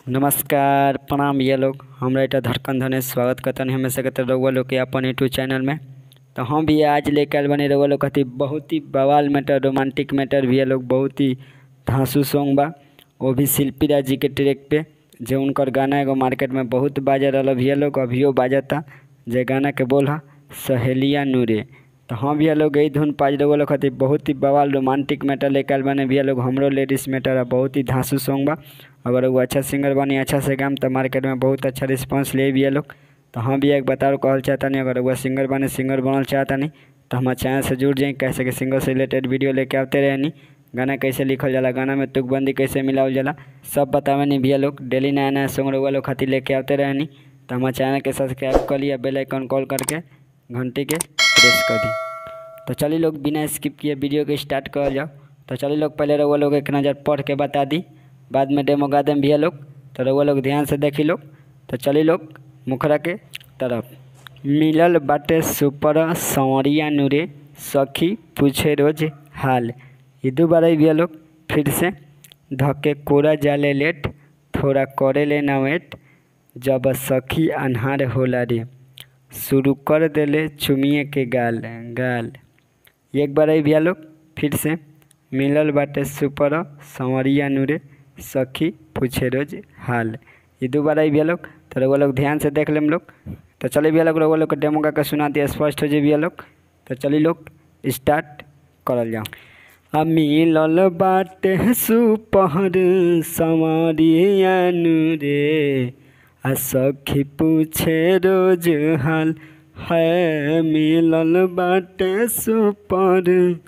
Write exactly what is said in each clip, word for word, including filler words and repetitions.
नमस्कार प्रणाम ये लोग हमरा इटा धड़कन धने स्वागत करता हमेशा कहते रउआ लोग के अपन यूट्यूब चैनल में। तो हम भी आज लेकर आए बने रउआ लोग कहती बहुत ही बवाल मैटर रोमांटिक मैटर भी लोग बहुत ही धांसू सॉन्ग बा, वो भी शिल्पी राज जी के ट्रैक पे जो उनकर गाना एगो मार्केट में बहुत बाजा रहा भैया लोग अभियो बाजता जे गाना के बोल है सहेलिया नूरे। तो हम भैया लोग यही धुन पाज रउआ लोग कहती बहुत ही बवाल रोमांटिक मैटर लेकर बने भैया लोग हमरो लेडीज मैटर है बहुत ही धांसू सॉन्ग बा। अगर वो अच्छा सिंगर बनी अच्छा से गाम तो मार्केट में बहुत अच्छा रिस्पांस ले भी लोग। तो हम भी एक बताओ कहल चाहता नहीं अगर वो सिंगर बने सिंगर बनल चाहता नहीं तो हमारे चैनल से जुड़ जाए कैसे कि सिंगर से रिलेटेड वीडियो लेके आते रहे नहीं, गाना कैसे लिखल जाला, गाना में तुकबंदी कैसे मिलावल जाला सब बतावे नहीं भैया लोग। डेली नया नया सॉन्ग रउआ लोग खातिर लेके आते रहे नहीं तो हमारे चैनल के सब्सक्राइब कर लिया, बेल आइकन कॉल करके घंटी के प्रेस कर दी। तो चलिए लोग बिना स्किप किए वीडियो के स्टार्ट कर जाओ। तो चलिए लोग पहले रउआ लोग एक नज़र पढ़ के बता दी, बाद में डेमो गा दें भैया लोग। तो रउआ लोग ध्यान से देखी लोग। तो चलिए लोग मुखरा के तरफ। मिलल बाटे सुपर संवरिया नूरे सखी पूछे रोज हाल, ये दोबारा भैया लोग फिर से धके कोरा जाले लेट थोड़ा करे ले ना वेट जब सखी अन्हार होला रे शुरू कर देले चुमिए के गाल गाल। एक बार ही भैया लोग फिर से मिलल बाटे सुपर संवरिया नूरे सखी पूछे रोज हाल, ये दोबारा ही भैया लोग। तो रउआ लोग ध्यान से देख लेम लोग। तो चलिए भैया लोग रउआ लोग के डेमो गा के सुना दिया स्पष्ट हो जाए भैया लोग। तो चलिए लोग स्टार्ट करल जाओ। आ मिलल बाटे सुपर संवरिया नूरे आ सखी पूछे रोज हाल है, मिलल बाटे सुपर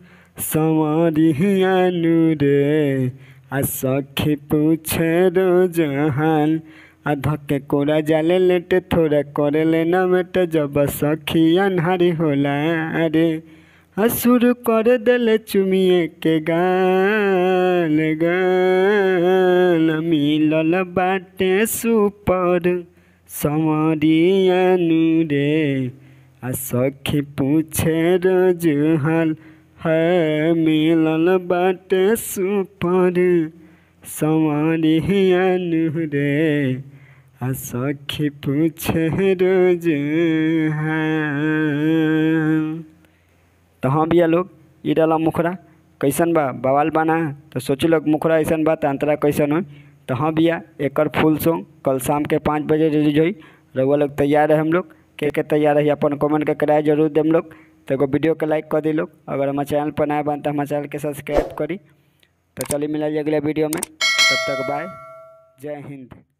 संवरिया नूरे आ सखी पूछे रोज हाल आ धके कोरा जाले लेट थोड़ा करे ले ना बेट जब सखी अन्हारी होला रे आ शुरू कर देले चुमिए के गाल गाल। मिलल बाटे सुपर संवरिया नूरे आ सखी पूछे रोज हाल है, मिलल बाटे सुपर संवरिया नूरे आ सखी पूछे रोज हाल। तो हाँ भैया लोग ये डाला मुखरा कैसन बा बवाल बना तो सोची लोग मुखरा ऐसा बा तो अंतरा कैसन हो। तो हाँ भैया एक फुल सॉन्ग कल शाम के पाँच बजे रिलीज हुई, रउआ लोग तैयार है हम लोग के के तैयार है अपन कमेंट के कराए जरूर देम लोग। तो एगो वीडियो के लाइक कर दी लोग, अगर हमारे चैनल पर नया बन तो हमारे चैनल के सब्सक्राइब करी। तो चलिए मिला अगले वीडियो में, तब तक बाय, जय हिंद।